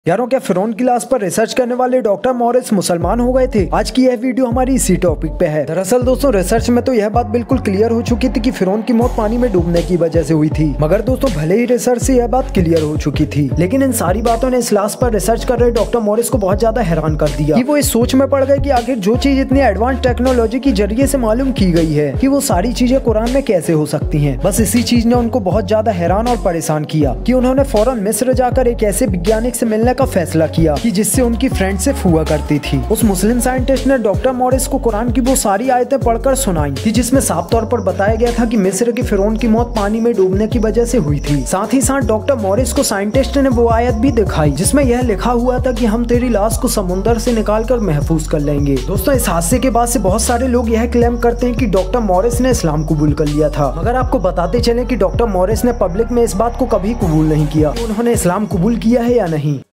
यारों क्या फिरौन की लाश पर रिसर्च करने वाले डॉक्टर मॉरिस मुसलमान हो गए थे? आज की यह वीडियो हमारी इसी टॉपिक पे है। दरअसल दोस्तों रिसर्च में तो यह बात बिल्कुल क्लियर हो चुकी थी कि फिरौन की मौत पानी में डूबने की वजह से हुई थी। मगर दोस्तों भले ही रिसर्च से यह बात क्लियर हो चुकी थी, लेकिन इन सारी बातों ने इस लाश पर रिसर्च कर रहे डॉक्टर मॉरिस को बहुत ज्यादा हैरान कर दिया कि वो इस सोच में पड़ गए कि आखिर जो चीज इतनी एडवांस टेक्नोलॉजी की जरिए से मालूम की गई है कि वो सारी चीजें कुरान में कैसे हो सकती हैं। बस इसी चीज ने उनको बहुत ज्यादा हैरान और परेशान किया कि उन्होंने फौरन मिस्र जाकर एक ऐसे वैज्ञानिक से मिलने का फैसला किया कि जिससे उनकी फ्रेंडशिप हुआ करती थी। उस मुस्लिम साइंटिस्ट ने डॉक्टर मॉरिस को कुरान की वो सारी आयतें पढ़कर सुनाई थी जिसमें साफ तौर पर बताया गया था कि मिस्र के फिरौन की मौत पानी में डूबने की वजह से हुई थी। साथ ही साथ डॉक्टर मॉरिस को साइंटिस्ट ने वो आयत भी दिखाई जिसमें यह लिखा हुआ था कि हम तेरी लाश को समुद्र से निकाल कर महफूज कर लेंगे। दोस्तों इस हादसे के बाद से बहुत सारे लोग यह क्लेम करते हैं कि डॉक्टर मॉरिस ने इस्लाम कबूल कर लिया था। मगर आपको बताते चले कि डॉक्टर मॉरिस ने पब्लिक में इस बात को कभी कबूल नहीं किया कि उन्होंने इस्लाम कबूल किया है या नहीं।